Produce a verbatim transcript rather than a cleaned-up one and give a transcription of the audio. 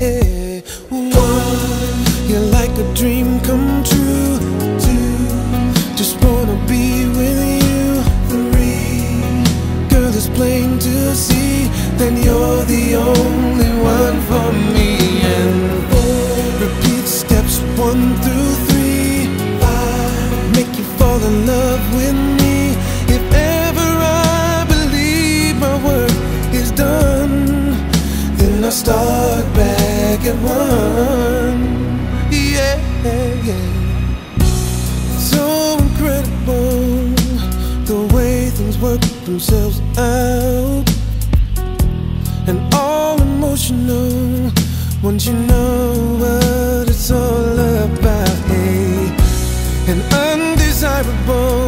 One, you're like a dream come true. Two, just wanna be with you. Three, girl, it's plain to see that you're the only one for me. And four, repeat steps one through three. Five, make you fall in love with me. If ever I believe my work is done, then I start back at one. Yeah, yeah. So incredible the way things work themselves out, and all emotional once you know what it's all about. Hey, and undesirable